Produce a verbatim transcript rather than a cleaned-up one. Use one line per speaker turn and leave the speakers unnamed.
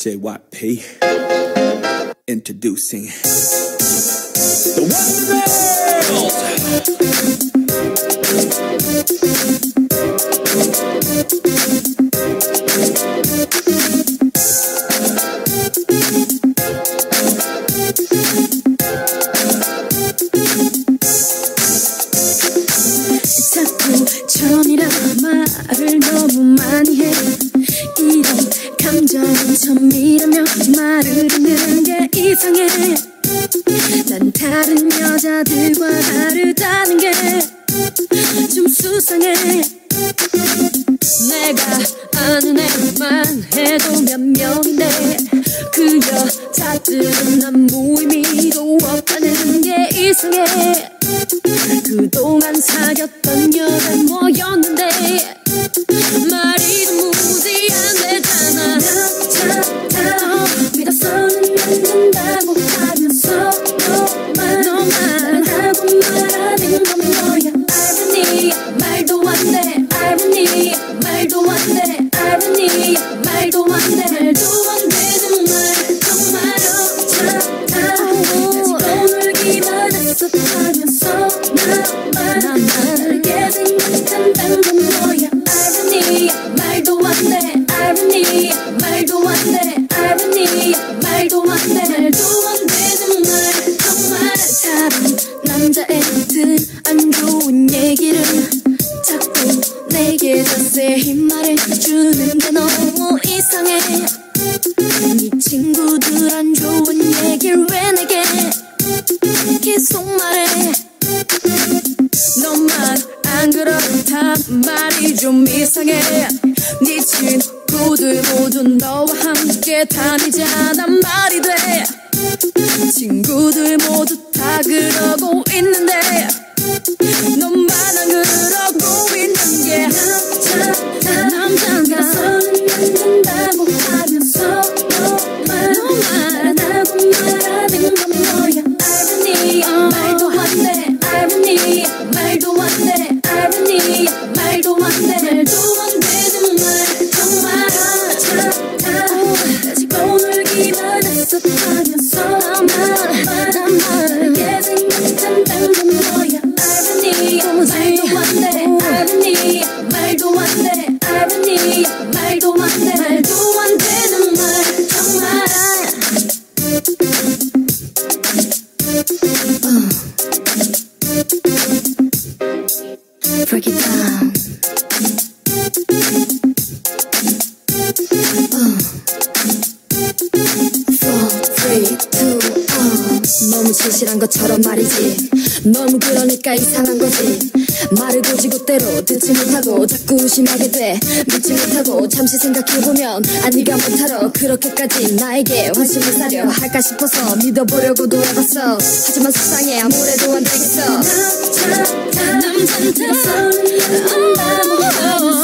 J Y P Introducing the Wondergirls.
자꾸 처음이라 말을 너무 많이 해. 이런 감정은 처음이라며 말을 듣는 게 이상해. 난 다른 여자들과 다르다는 게 좀 수상해. 내가 아는 애만 해도 몇 명인데 그 여자들은 아무 의미도 없다는 게 이상해. 그동안 사귀었던 여자는 뭐였는데 말이 도무지 안 되잖아. 나 믿어서는 안 된다고 하면서 너만 너만 하고 말하는 건 뭐야. 아이러니 말도 안 돼. 아이러니 말도 안 돼. 아이러니 말도 안 돼. 말도 안 되는 말 정말 어쩌다 가지고 놀기만 했었다면서 나만 다르게 생각한다는 건 뭐야. 아이러니 말도 안 돼. 아이러니 말도 안 돼. 아이러니 말도 안 돼. 말도 안 되는 말 정말. 다른 남자애들 안 좋은 얘기를 자꾸 내게 자세히 말해주는데 너무 이상해. 네 친구들 안 좋은 얘기를 왜 내게 계속 말해. 너만 안 그렇단 말이 좀 이상해. 네 친구들 모두 너와 함께 다니자단 말이 돼. 친구들 모두 다 그러고 있는데 너만 안 그러고 있는 게 남자 남자가 서는 안 된다고 하면서 너만 너만 하고 말하는 건 뭐야. 아이러니 말도 안 돼. 아이러니 말도 안 돼. 아이러니 말도 안 돼. 말도 안 되는 말 정말 가지고 놀기만 했었다면서 나만 다르게 생각한다는 건 뭐야. 아이러니 말도 안 돼. 아이러니 말도 안 돼. 아이러니 말도 안 돼. 말도 안 되는 말 정말. Break it down. uh. four, three, two, one. 너무 진실한 것처럼 말이지. 너무 그러니까 이상한 거지. 말을 고지고대로 듣지 못하고 자꾸 의심하게 돼. 믿지 못하고 잠시 생각해보면 아 네가 못하러 그렇게까지 나에게 환심을 사려 할까 싶어서 믿어보려고 돌아봤어. 하지만 속상해 아무래도 안 되겠어. 남잔 남잔 서는 안 된다고